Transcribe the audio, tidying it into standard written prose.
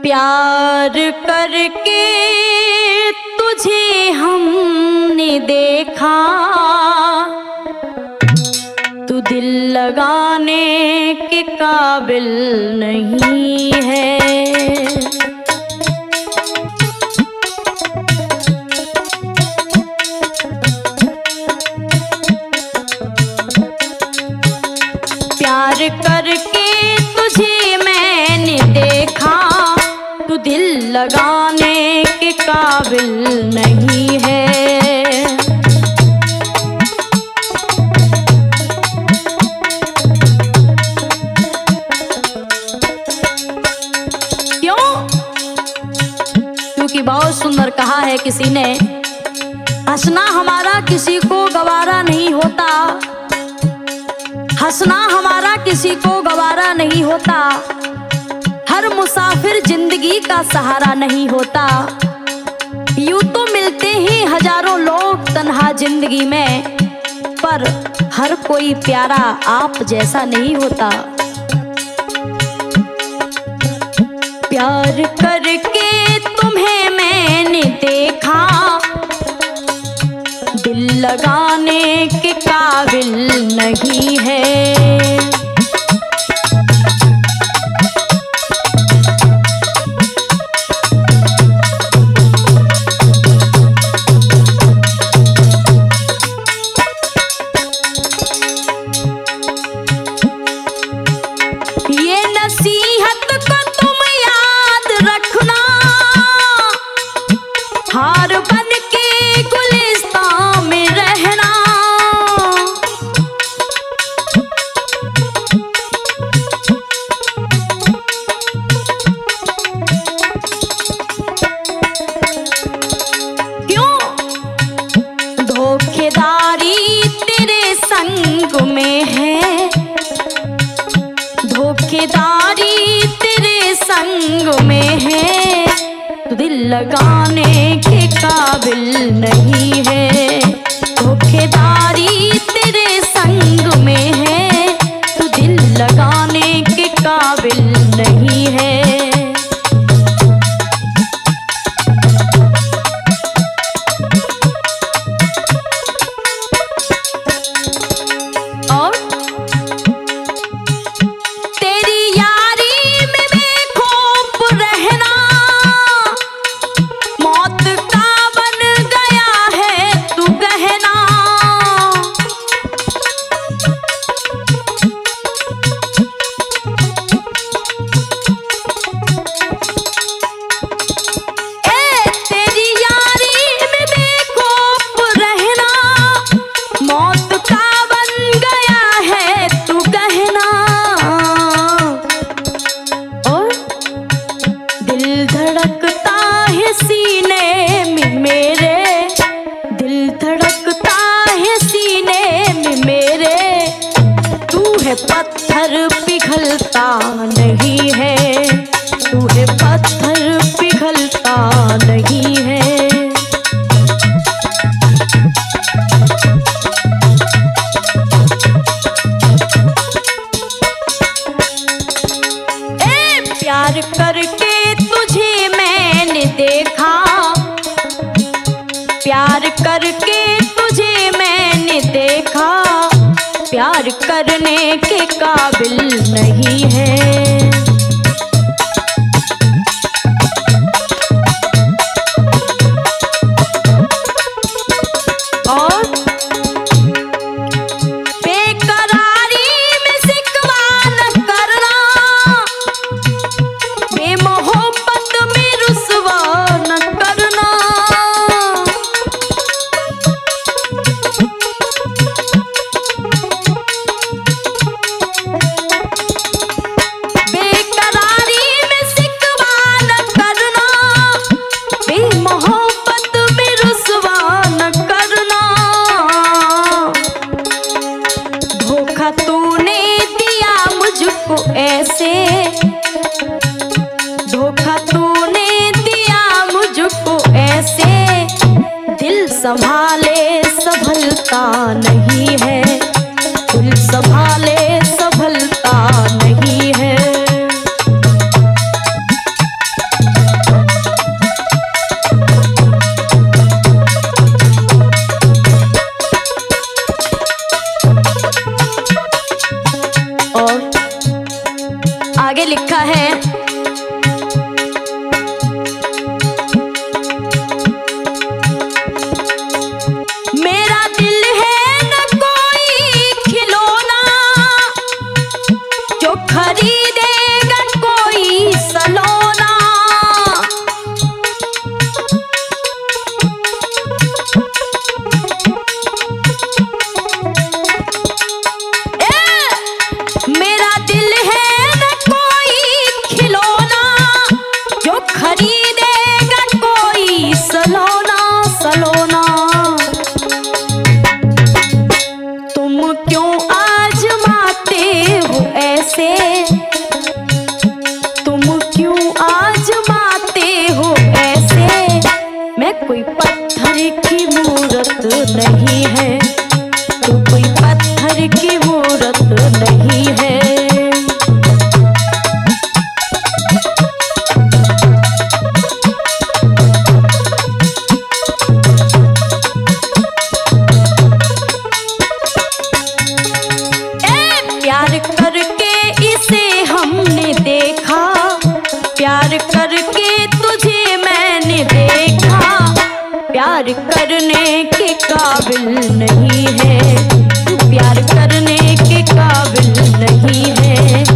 प्यार करके तुझे हमने देखा, तू दिल लगाने के काबिल नहीं है। प्यार करके तुझे मैंने देखा, तू दिल लगाने के काबिल नहीं है। क्यों? क्योंकि बहुत सुंदर कहा है किसी ने, हंसना हमारा किसी को गवारा नहीं होता, हंसना हमारा किसी को गवारा नहीं होता, हर मुसाफिर जिंदगी का सहारा नहीं होता। यूं तो मिलते ही हजारों लोग तन्हा जिंदगी में, पर हर कोई प्यारा आप जैसा नहीं होता। प्यार करके तुम्हें मैंने देखा, दिल लगाने के काबिल नहीं है। ये नसीहत को तुम याद रखना, हार बन के गुलिस्तान में रहना। क्यों? धोखेदारी तेरे संग में है, धोखेदारी तेरे संग में है, तू दिल लगाने के काबिल नहीं है। धोखेदारी तेरे संग में है, तू दिल लगाने के काबिल नहीं है। और पत्थर पिघलता नहीं है, तू है पत्थर पिघलता नहीं है। ए प्यार करके तुझे मैंने देखा, प्यार करके तुझे मैंने देखा, प्यार करने के काबिल नहीं है। और बेकरारी में सिकवा न करना, बेमोहब्बत में रुसवा न करना। तूने दिया मुझको ऐसे, धोखा तूने दिया मुझको ऐसे, दिल संभाले संभलता नहीं है, दिल संभाले संभलता नहीं है। आगे लिखा है, मेरा दिल है न कोई खिलौना जो खरीदेगा कोई सलोना। मेरा दिल है न कोई खिलौना जो खरीदेगा कोई सलोना सलोना। तुम क्यों आजमाते हो ऐसे, तुम क्यों आजमाते हो ऐसे, मैं कोई पत्थर की मूरत नहीं है, तू कोई पत्थर की मूरत नहीं है। प्यार करके इसे हमने देखा, प्यार करके तुझे मैंने देखा, प्यार करने के काबिल नहीं है, तू प्यार करने के काबिल नहीं है।